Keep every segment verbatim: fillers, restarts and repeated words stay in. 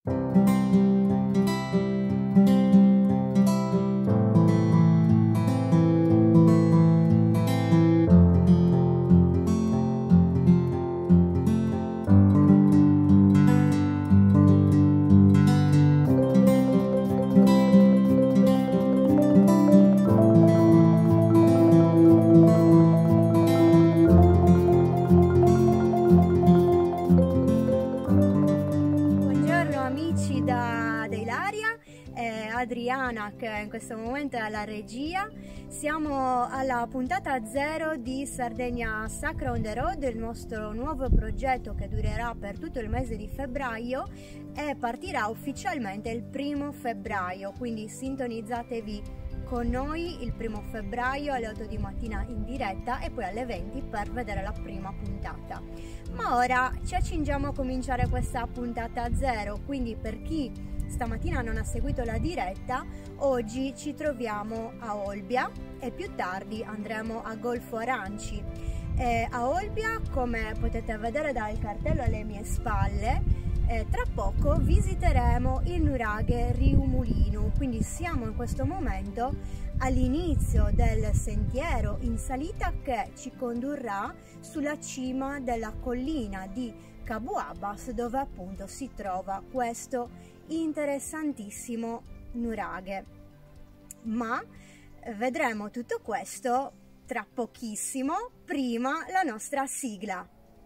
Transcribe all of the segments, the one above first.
Adriana, che in questo momento è alla regia. Siamo alla puntata zero di Sardegna Sacra on the Road, il nostro nuovo progetto che durerà per tutto il mese di febbraio e partirà ufficialmente il primo febbraio, quindi sintonizzatevi con noi il primo febbraio alle otto di mattina in diretta e poi alle venti per vedere la prima puntata. Ma ora ci accingiamo a cominciare questa puntata zero, quindi per chi stamattina non ha seguito la diretta, oggi ci troviamo a Olbia e più tardi andremo a Golfo Aranci. E a Olbia, come potete vedere dal cartello alle mie spalle, eh, tra poco visiteremo il nuraghe Riumulinu, quindi siamo in questo momento all'inizio del sentiero in salita che ci condurrà sulla cima della collina di Kabu Abbas, dove appunto si trova questo interessantissimo nuraghe. Ma vedremo tutto questo tra pochissimo, prima la nostra sigla.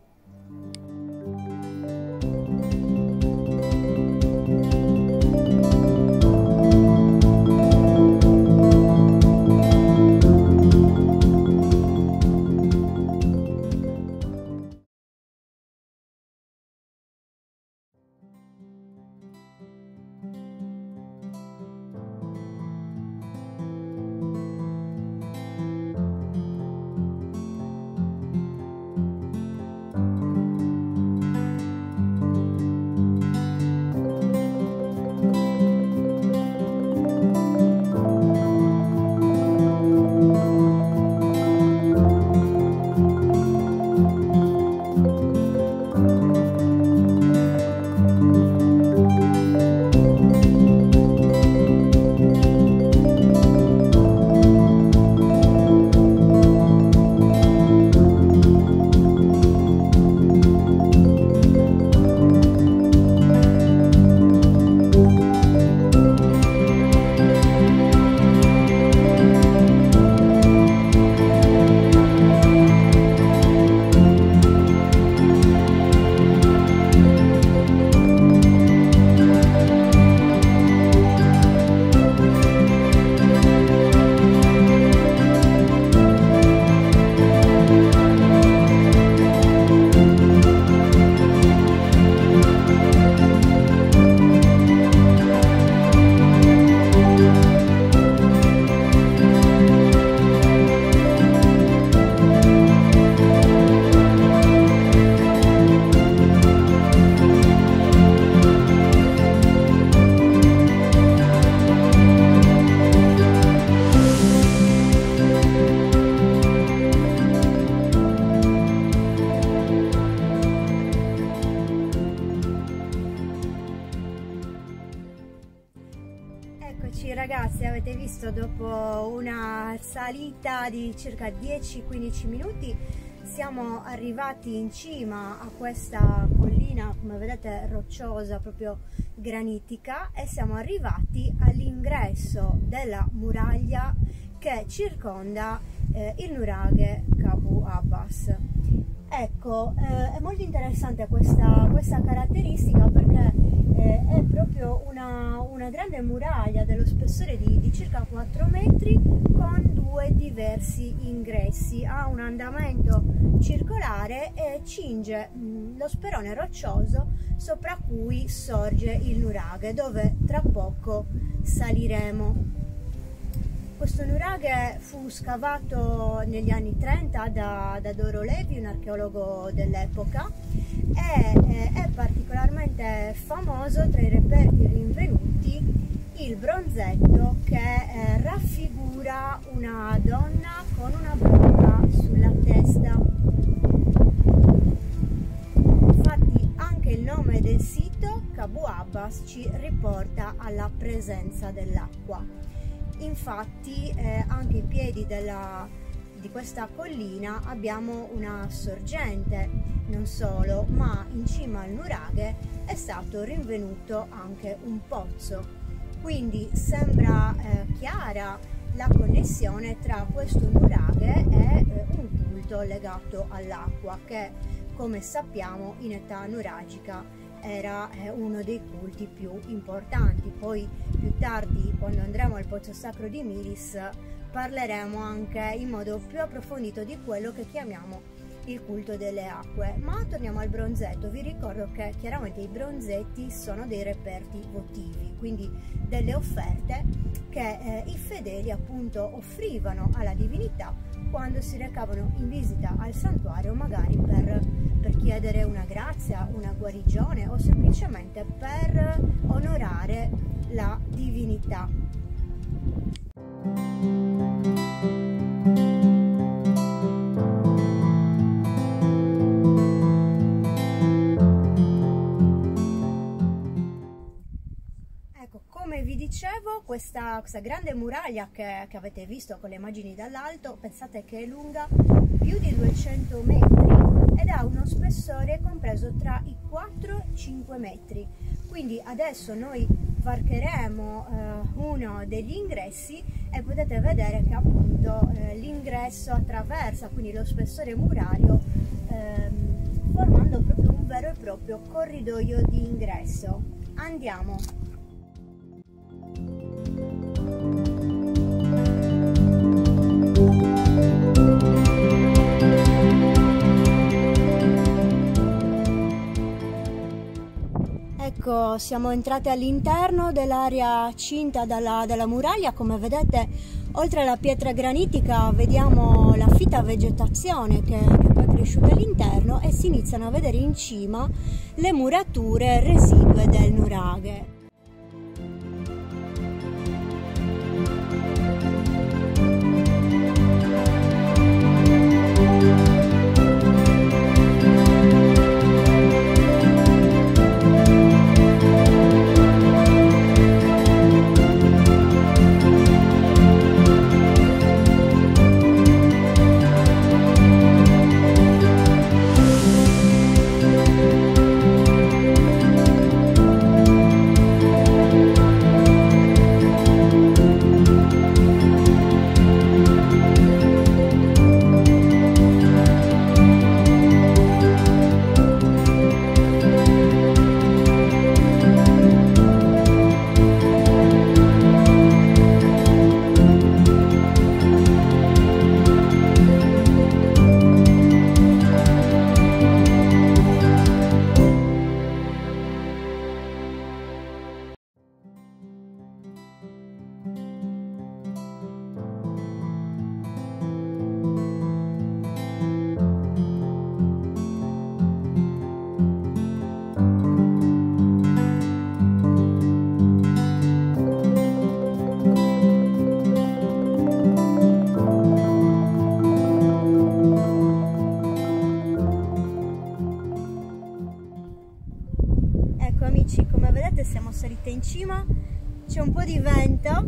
Ragazzi, avete visto, dopo una salita di circa dieci quindici minuti siamo arrivati in cima a questa collina, come vedete rocciosa, proprio granitica, e siamo arrivati all'ingresso della muraglia che circonda eh, il nuraghe Kabu Abbas. Ecco, eh, è molto interessante questa, questa caratteristica perché eh, è proprio una, una grande muraglia dello spessore di, di circa quattro metri con due diversi ingressi, ha un andamento circolare e cinge mh, lo sperone roccioso sopra cui sorge il nuraghe, dove tra poco saliremo. Questo nuraghe fu scavato negli anni trenta da, da Doro Levi, un archeologo dell'epoca, e eh, è particolarmente famoso tra i reperti rinvenuti il bronzetto che eh, raffigura una donna con una brocca sulla testa. Infatti anche il nome del sito, Cabo Abbas ci riporta alla presenza dell'acqua. Infatti eh, anche ai piedi della, di questa collina abbiamo una sorgente, non solo, ma in cima al nuraghe è stato rinvenuto anche un pozzo. Quindi sembra eh, chiara la connessione tra questo nuraghe e eh, un culto legato all'acqua che, come sappiamo, in età nuragica era eh, uno dei culti più importanti. Poi più tardi, quando andremo al pozzo sacro di Miris, parleremo anche in modo più approfondito di quello che chiamiamo il culto delle acque. Ma torniamo al bronzetto. Vi ricordo che chiaramente i bronzetti sono dei reperti votivi, quindi delle offerte che eh, i fedeli appunto offrivano alla divinità quando si recavano in visita al santuario, magari per, per chiedere una grazia, una guarigione o semplicemente per onorare la divinità. Come vi dicevo, questa, questa grande muraglia che, che avete visto con le immagini dall'alto, pensate che è lunga più di duecento metri ed ha uno spessore compreso tra i quattro e i cinque metri. Quindi adesso noi varcheremo eh, uno degli ingressi e potete vedere che appunto eh, l'ingresso attraversa quindi lo spessore murario, eh, formando proprio un vero e proprio corridoio di ingresso. Andiamo! Ecco, siamo entrati all'interno dell'area cinta dalla, dalla muraglia. Come vedete, oltre alla pietra granitica vediamo la fitta vegetazione che, che poi è cresciuta all'interno e si iniziano a vedere in cima le murature residue del nuraghe. Siamo salite in cima, c'è un po' di vento,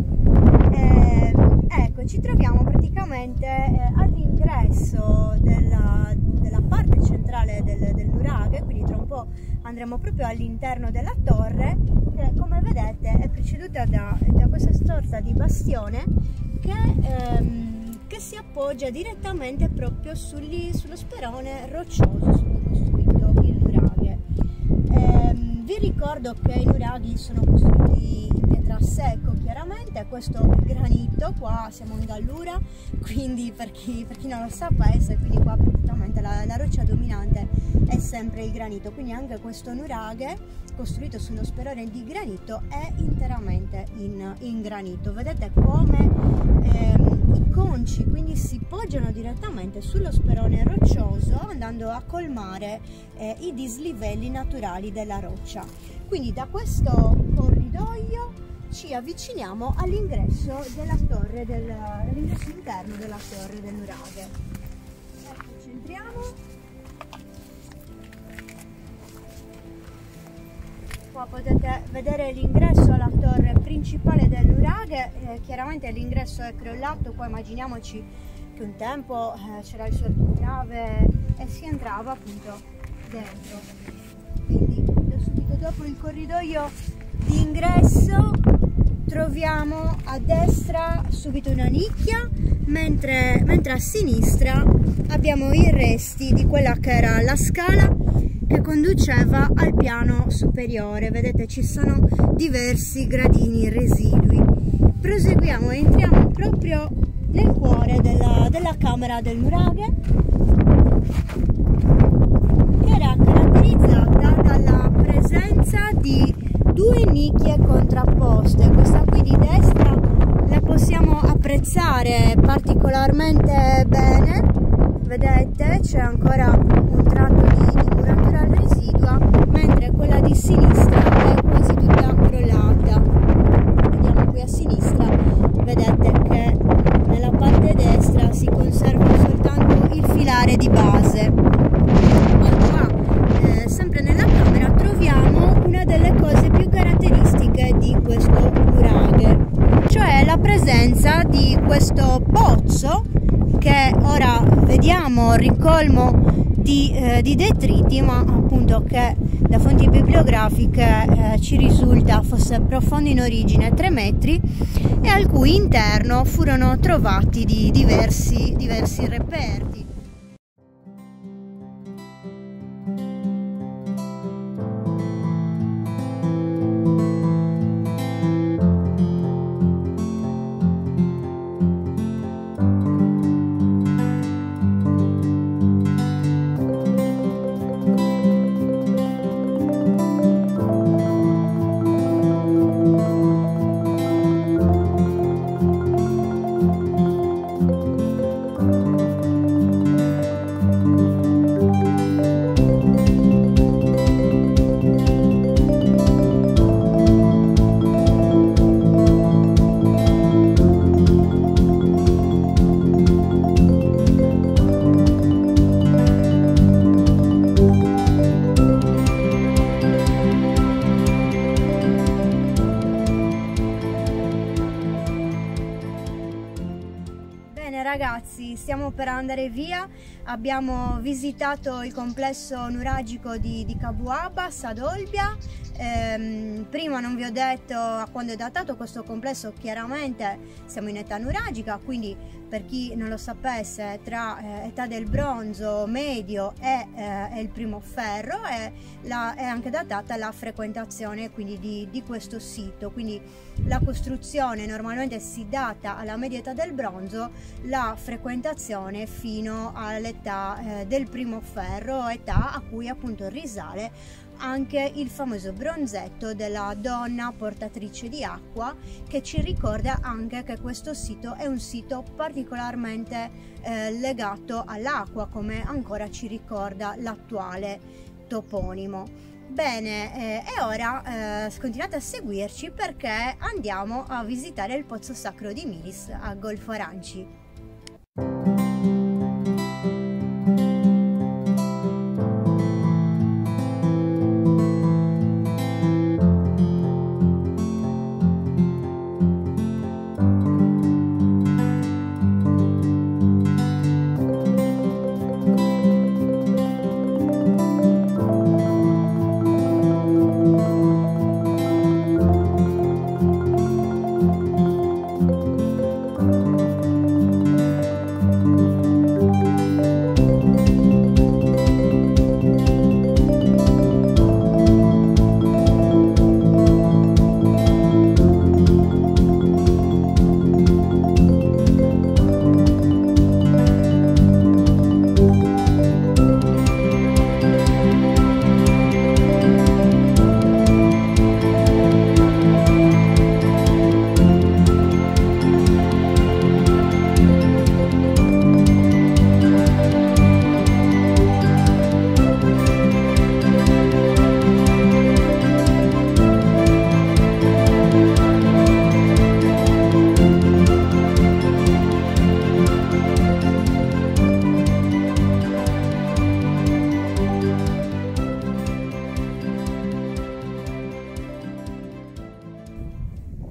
eh, ecco, ci troviamo praticamente eh, all'ingresso della, della parte centrale del, del nuraghe, quindi tra un po' andremo proprio all'interno della torre che, come vedete, è preceduta da, da questa sorta di bastione che, ehm, che si appoggia direttamente proprio sugli, sullo sperone roccioso su cui è costruito il nuraghe. Eh, vi ricordo che i nuraghi sono costruiti in pietra a secco, chiaramente. Questo è granito, qua siamo in Gallura, quindi per chi, per chi non lo sapesse, quindi qua praticamente la, la roccia dominante è sempre il granito, quindi anche questo nuraghe costruito su uno sperone di granito è interamente in, in granito. Vedete come ehm, i conci quindi si poggiano direttamente sullo sperone roccioso, andando a colmare eh, i dislivelli naturali della roccia. Quindi da questo corridoio ci avviciniamo all'ingresso della torre del, all'ingresso interno della torre del nuraghe. Eccoci, entriamo. qua potete vedere l'ingresso alla torre principale del nuraghe. Eh, chiaramente l'ingresso è crollato, qua immaginiamoci che un tempo eh, c'era il suo architrave e si entrava appunto dentro. Quindi subito dopo il corridoio di ingresso troviamo a destra subito una nicchia, mentre, mentre a sinistra abbiamo i resti di quella che era la scala che conduceva al piano superiore. Vedete, ci sono diversi gradini residui. Proseguiamo e entriamo proprio nel cuore della, della camera del nuraghe, che era caratterizzata dalla presenza di due nicchie contrapposte. Questa qui di destra la possiamo apprezzare particolarmente bene, vedete c'è ancora un tratto di, di muratura residua, mentre quella di sinistra è quasi tutta crollata. Vediamo qui a sinistra, vedete che nella parte destra si conserva soltanto il filare di base. Qua, eh, sempre nella camera troviamo una delle cose più caratteristiche di questo nuraghe, cioè la presenza di questo pozzo che ora vediamo ricolmo di, eh, di detriti, ma appunto che da fonti bibliografiche eh, ci risulta fosse profondo in origine tre metri e al cui interno furono trovati di diversi, diversi reperti. Ragazzi, stiamo per andare via. Abbiamo visitato il complesso nuragico di, di Kabuaba, Sadolbia. Ehm, prima non vi ho detto a quando è datato questo complesso, chiaramente siamo in età nuragica, quindi per chi non lo sapesse, tra eh, età del bronzo medio e eh, il primo ferro è, la, è anche datata la frequentazione quindi di, di questo sito. Quindi la costruzione normalmente si data alla media età del bronzo, la frequentazione fino all'età eh, del primo ferro, età a cui appunto risale anche il famoso bronzetto della donna portatrice di acqua, che ci ricorda anche che questo sito è un sito particolarmente eh, legato all'acqua, come ancora ci ricorda l'attuale toponimo. Bene, eh, e ora eh, continuate a seguirci perché andiamo a visitare il pozzo sacro di Milis a Golfo Aranci. Thank you.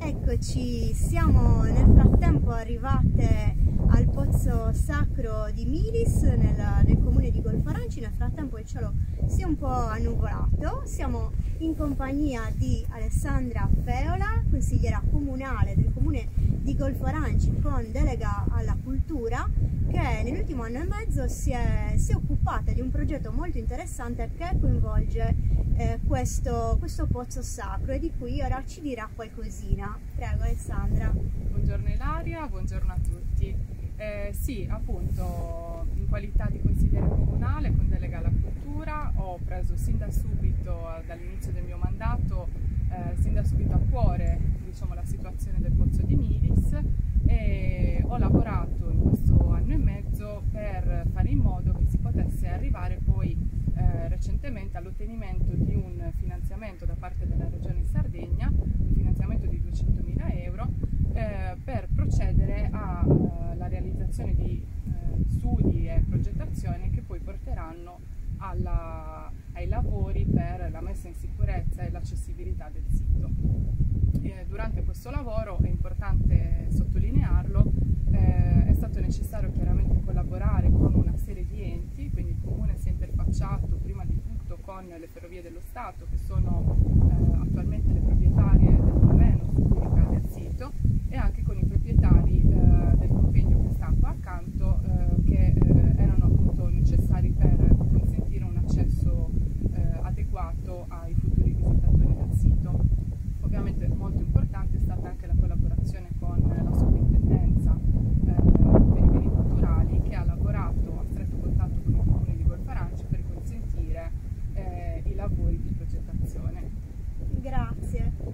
Eccoci, siamo nel frattempo arrivate al pozzo sacro di Milis nel, nel comune di Golfaranci. Nel frattempo il cielo si è un po' annuvolato. Siamo in compagnia di Alessandra Feola, consigliera comunale del comune di Golfaranci con delega alla cultura, che nell'ultimo anno e mezzo si è, si è occupata di un progetto molto interessante che coinvolge eh, questo, questo pozzo sacro e di cui ora ci dirà qualcosina. Prego Alessandra. Buongiorno Ilaria, buongiorno a tutti. Eh, sì, appunto, in qualità di consigliere comunale con delega alla cultura ho preso sin da subito, dall'inizio del mio mandato, eh, sin da subito a cuore, diciamo, la situazione del pozzo di Milis e ho lavorato in questo anno e mezzo per fare in modo che si potesse arrivare poi eh, recentemente all'ottenimento di un finanziamento da parte della Regione Sardegna, un finanziamento di duecentomila euro eh, per procedere alla uh, realizzazione di uh, studi e progettazione che poi porteranno alla, ai lavori per la messa in sicurezza e l'accessibilità del sito. Eh, durante questo lavoro, è importante sottolinearlo, eh, è stato necessario chiaramente collaborare con una serie di enti, quindi il Comune si è interfacciato prima di tutto con le Ferrovie dello Stato, che sono eh, attualmente le proprietarie del terreno su cui ricade il sito, e anche con i proprietari eh, del convegno che sta qua accanto, eh, che eh, erano appunto necessari per consentire un accesso eh, adeguato ai futuri visitatori del sito. Ovviamente molto importante è stata anche la collaborazione con la sovrintendenza eh, per i beni culturali, che ha lavorato a stretto contatto con il comune di Golfaranci per consentire eh, i lavori di progettazione. Grazie.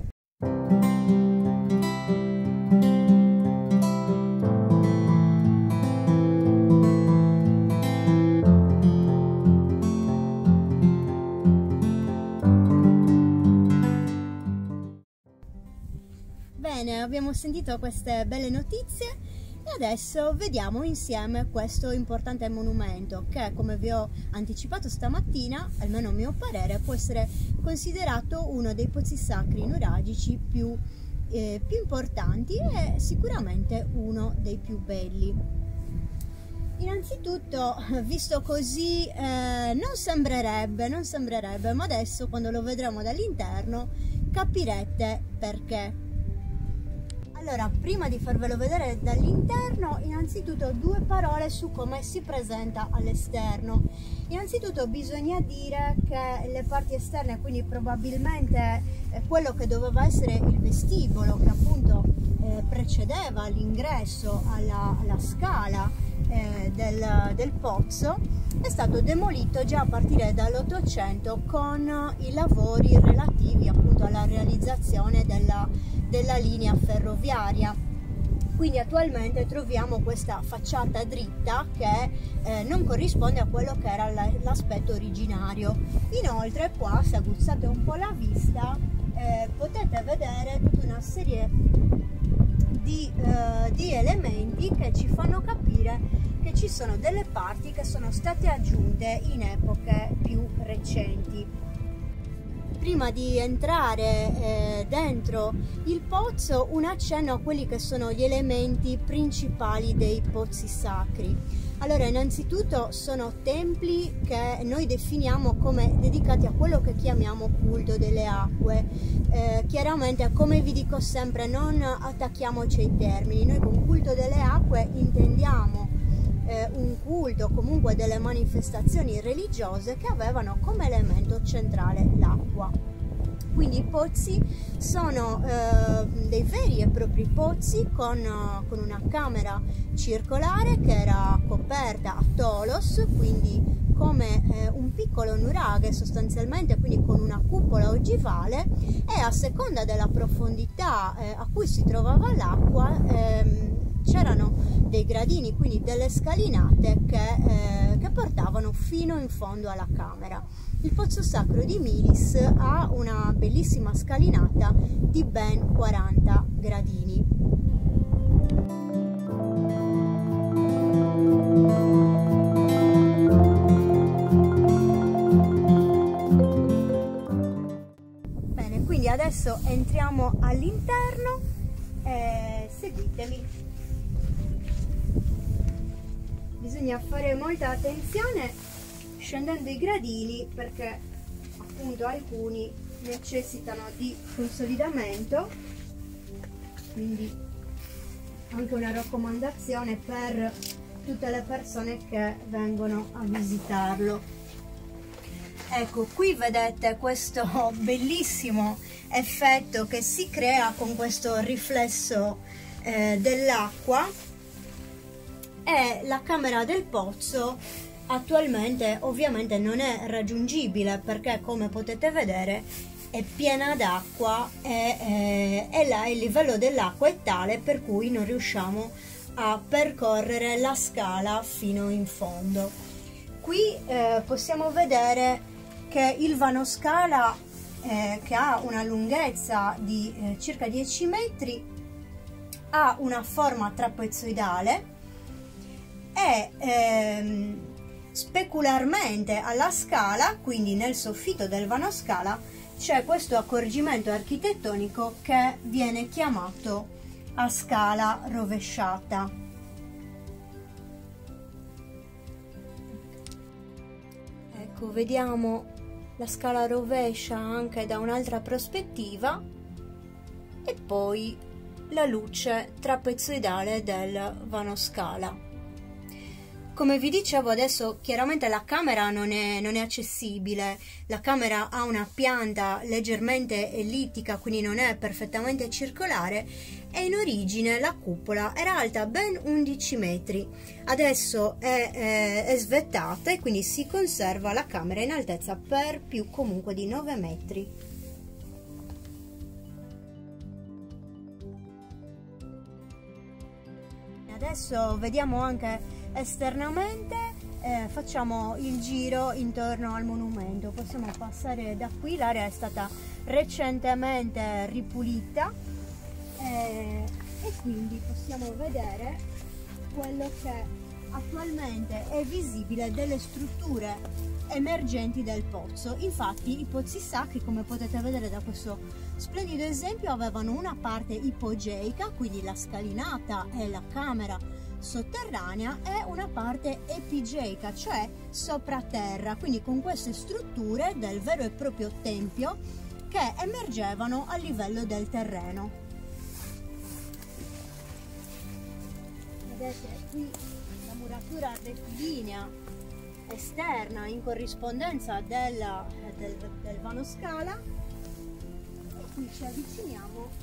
Bene, abbiamo sentito queste belle notizie e adesso vediamo insieme questo importante monumento che, come vi ho anticipato stamattina, almeno a mio parere, può essere considerato uno dei pozzi sacri nuragici più, eh, più importanti e sicuramente uno dei più belli. Innanzitutto, visto così, eh, non sembrerebbe, non sembrerebbe, ma adesso quando lo vedremo dall'interno capirete perché. Allora, prima di farvelo vedere dall'interno, innanzitutto due parole su come si presenta all'esterno. Innanzitutto bisogna dire che le parti esterne, quindi probabilmente eh, quello che doveva essere il vestibolo, che appunto eh, precedeva l'ingresso alla, alla scala eh, del, del pozzo, è stato demolito già a partire dall'Ottocento con i lavori relativi appunto alla realizzazione della, della linea ferroviaria. Quindi attualmente troviamo questa facciata dritta che eh, non corrisponde a quello che era l'aspetto originario. Inoltre qua, se aguzzate un po' la vista, eh, potete vedere tutta una serie di, eh, di elementi che ci fanno capire che ci sono delle parti che sono state aggiunte in epoche più recenti. Prima di entrare eh, dentro il pozzo, un accenno a quelli che sono gli elementi principali dei pozzi sacri. Allora, innanzitutto sono templi che noi definiamo come dedicati a quello che chiamiamo culto delle acque. Eh, chiaramente, come vi dico sempre, non attacchiamoci ai termini. Noi con culto delle acque intendiamo eh, un culto, comunque delle manifestazioni religiose che avevano come elemento centrale l'acqua. Quindi i pozzi sono eh, dei veri e propri pozzi con, uh, con una camera circolare che era coperta a tholos, quindi come eh, un piccolo nuraghe sostanzialmente, quindi con una cupola ogivale, e a seconda della profondità eh, a cui si trovava l'acqua ehm, c'erano dei gradini, quindi delle scalinate che, eh, che portavano fino in fondo alla camera. Il pozzo sacro di Milis ha una bellissima scalinata di ben quaranta gradini. Bene, quindi adesso entriamo all'interno e seguitemi. Bisogna fare molta attenzione scendendo i gradini, perché appunto alcuni necessitano di consolidamento, quindi anche una raccomandazione per tutte le persone che vengono a visitarlo. Ecco, qui vedete questo bellissimo effetto che si crea con questo riflesso eh, dell'acqua, e la camera del pozzo attualmente ovviamente non è raggiungibile perché, come potete vedere, è piena d'acqua e, eh, e là il livello dell'acqua è tale per cui non riusciamo a percorrere la scala fino in fondo. Qui eh, possiamo vedere che il vano scala, eh, che ha una lunghezza di eh, circa dieci metri, ha una forma trapezoidale e ehm, specularmente alla scala, quindi nel soffitto del vano scala, c'è questo accorgimento architettonico che viene chiamato a scala rovesciata. Ecco, vediamo la scala rovescia anche da un'altra prospettiva, e poi la luce trapezoidale del vano scala. Come vi dicevo, adesso chiaramente la camera non è, non è accessibile, la camera ha una pianta leggermente ellittica, quindi non è perfettamente circolare, e in origine la cupola era alta ben undici metri, adesso è, è, è svettata e quindi si conserva la camera in altezza per più comunque di nove metri. Adesso vediamo anche esternamente, eh, facciamo il giro intorno al monumento. Possiamo passare da qui, l'area è stata recentemente ripulita eh, e quindi possiamo vedere quello che attualmente è visibile delle strutture emergenti del pozzo. Infatti i pozzi sacri, come potete vedere da questo splendido esempio, avevano una parte ipogeica, quindi la scalinata e la camera sotterranea, e una parte epigeica, cioè sopra-terra, quindi con queste strutture del vero e proprio tempio che emergevano a livello del terreno. Vedete qui la muratura rettilinea esterna in corrispondenza della, del, del vano scala, e qui ci avviciniamo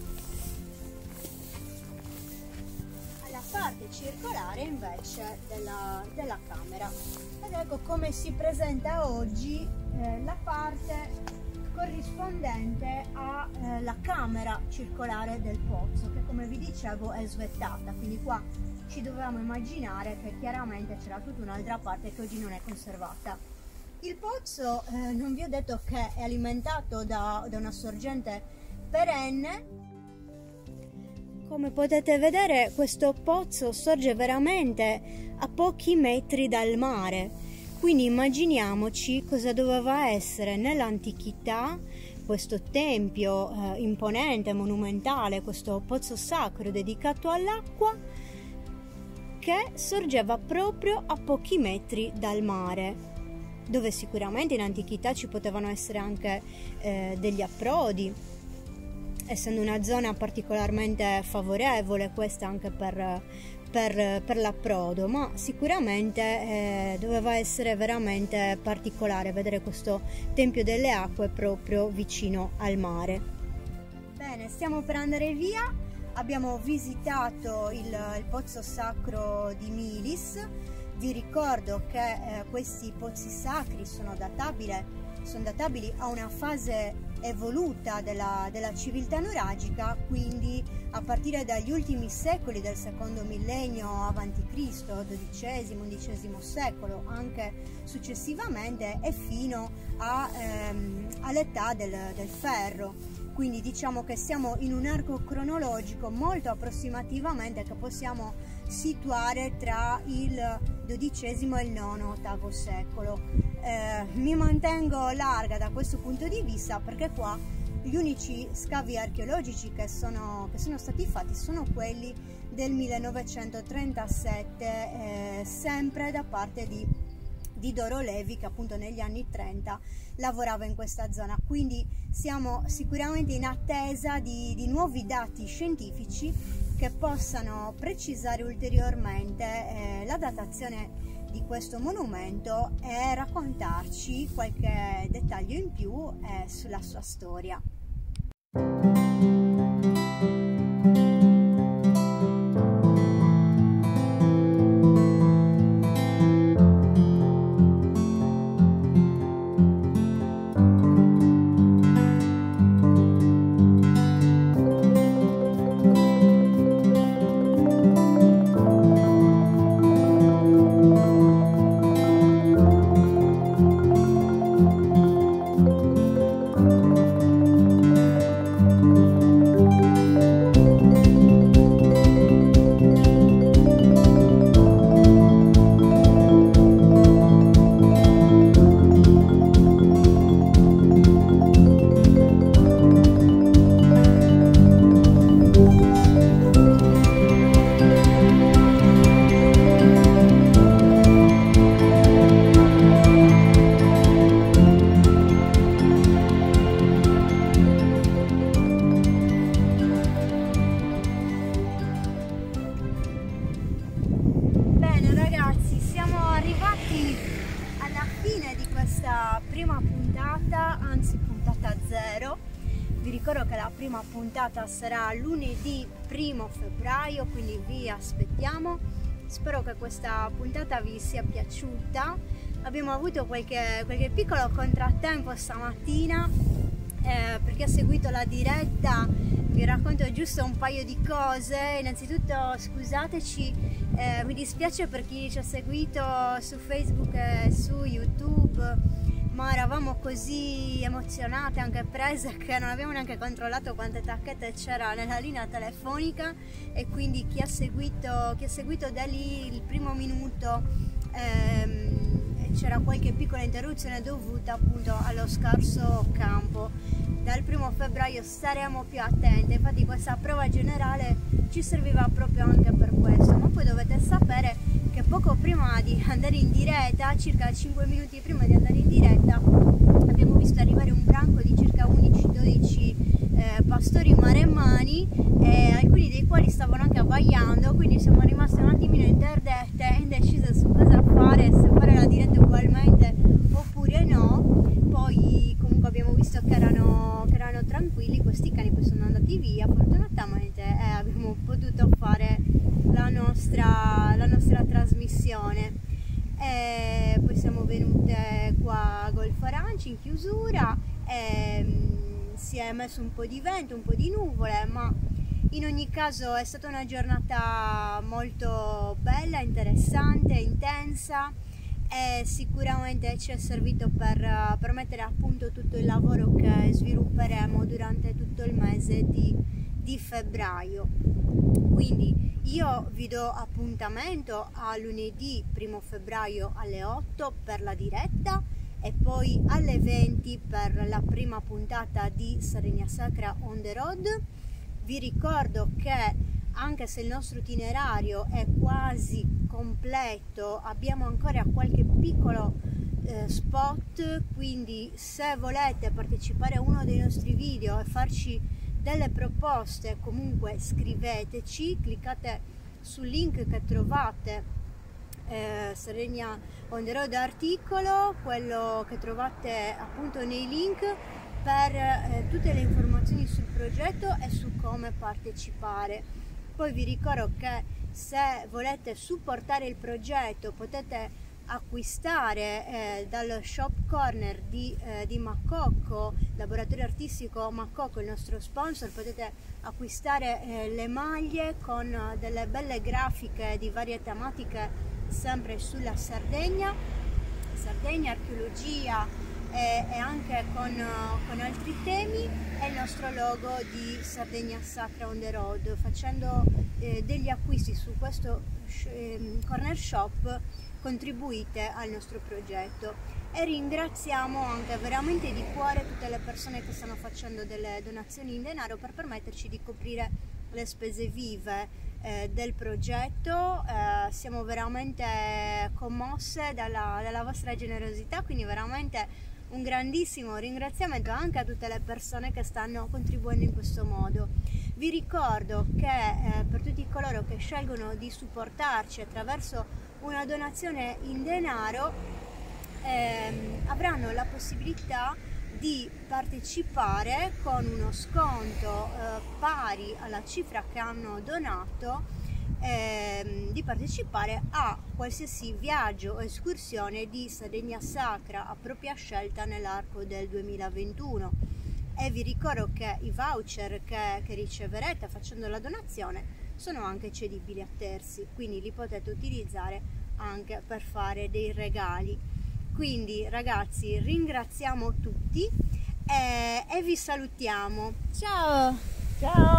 alla parte circolare invece della, della camera, ed ecco come si presenta oggi eh, la parte corrispondente alla eh, camera circolare del pozzo, che come vi dicevo è svettata, quindi qua ci dovevamo immaginare che chiaramente c'era tutta un'altra parte che oggi non è conservata. Il pozzo, eh, non vi ho detto che è alimentato da, da una sorgente perenne. Come potete vedere, questo pozzo sorge veramente a pochi metri dal mare, quindi immaginiamoci cosa doveva essere nell'antichità questo tempio eh, imponente, monumentale, questo pozzo sacro dedicato all'acqua, che sorgeva proprio a pochi metri dal mare, dove sicuramente in antichità ci potevano essere anche eh, degli approdi, essendo una zona particolarmente favorevole questa anche per, per, per l'approdo, ma sicuramente eh, doveva essere veramente particolare vedere questo Tempio delle Acque proprio vicino al mare. Bene, stiamo per andare via. Abbiamo visitato il, il pozzo sacro di Milis. Vi ricordo che eh, questi pozzi sacri sono databili, sono databili a una fase evoluta della, della civiltà nuragica, quindi a partire dagli ultimi secoli del secondo millennio avanti Cristo, dodicesimo, undicesimo secolo, anche successivamente, e fino a, ehm, all'età del, del ferro. Quindi diciamo che siamo in un arco cronologico molto approssimativamente che possiamo situare tra il dodicesimo e il nono ottavo secolo. Eh, mi mantengo larga da questo punto di vista perché qua gli unici scavi archeologici che sono, che sono stati fatti sono quelli del millenovecentotrentasette, eh, sempre da parte di, di Doro Levi, che appunto negli anni trenta lavorava in questa zona. Quindi siamo sicuramente in attesa di, di nuovi dati scientifici che possano precisare ulteriormente eh, la datazione di questo monumento e raccontarci qualche dettaglio in più eh, sulla sua storia. Prima puntata, anzi puntata zero. Vi ricordo che la prima puntata sarà lunedì primo febbraio, quindi vi aspettiamo. Spero che questa puntata vi sia piaciuta. Abbiamo avuto qualche, qualche piccolo contrattempo stamattina eh, perché ho seguito la diretta. Vi racconto giusto un paio di cose. Innanzitutto scusateci, eh, mi dispiace per chi ci ha seguito su Facebook e su YouTube, ma eravamo così emozionate, anche prese, che non abbiamo neanche controllato quante tacchette c'era nella linea telefonica, e quindi chi ha seguito, chi ha seguito da lì il primo minuto ehm, c'era qualche piccola interruzione dovuta appunto allo scarso campo. Dal primo febbraio staremo più attenti, infatti questa prova generale ci serviva proprio anche per questo. Ma poi dovete sapere che poco prima di andare in diretta, circa cinque minuti prima di andare in diretta, abbiamo visto arrivare un branco di circa undici dodici eh, pastori maremmani, eh, alcuni dei quali stavano anche abbaiando, quindi siamo rimasti un attimino interdette e indecise su cosa fare, se fare la diretta ugualmente oppure no. Poi comunque abbiamo visto che erano, che erano tranquilli questi cani, poi sono andati via fortunatamente e eh, abbiamo potuto fare la nostra, la nostra trasmissione. E poi siamo venute qua a Golfo Aranci in chiusura e mh, si è messo un po' di vento, un po' di nuvole, ma in ogni caso è stata una giornata molto bella, interessante, intensa, e sicuramente ci è servito per, per mettere a punto tutto il lavoro che svilupperemo durante tutto il mese di, di febbraio. Quindi io vi do appuntamento a lunedì primo febbraio alle otto per la diretta e poi alle venti per la prima puntata di Sardegna Sacra on the road. Vi ricordo che anche se il nostro itinerario è quasi completo, abbiamo ancora qualche piccolo eh, spot, quindi se volete partecipare a uno dei nostri video e farci delle proposte, comunque scriveteci, cliccate sul link che trovate eh, Sardegna on the road articolo, quello che trovate appunto nei link per eh, tutte le informazioni sul progetto e su come partecipare. Poi vi ricordo che se volete supportare il progetto potete acquistare eh, dal shop corner di, eh, di Macocco, laboratorio artistico Macocco, il nostro sponsor. Potete acquistare eh, le maglie con eh, delle belle grafiche di varie tematiche sempre sulla Sardegna, Sardegna, archeologia, e, e anche con, con altri temi, e il nostro logo di Sardegna Sacra on the road. Facendo eh, degli acquisti su questo eh, corner shop contribuite al nostro progetto, e ringraziamo anche veramente di cuore tutte le persone che stanno facendo delle donazioni in denaro per permetterci di coprire le spese vive eh, del progetto. Eh, siamo veramente commosse dalla, dalla vostra generosità, quindi veramente un grandissimo ringraziamento anche a tutte le persone che stanno contribuendo in questo modo. Vi ricordo che eh, per tutti coloro che scelgono di supportarci attraverso una donazione in denaro ehm, avranno la possibilità di partecipare con uno sconto eh, pari alla cifra che hanno donato, ehm, di partecipare a qualsiasi viaggio o escursione di Sardegna Sacra a propria scelta nell'arco del duemilaventuno. E vi ricordo che i voucher che, che riceverete facendo la donazione sono anche cedibili a terzi, quindi li potete utilizzare anche per fare dei regali. Quindi ragazzi, ringraziamo tutti e, e vi salutiamo. Ciao! Ciao!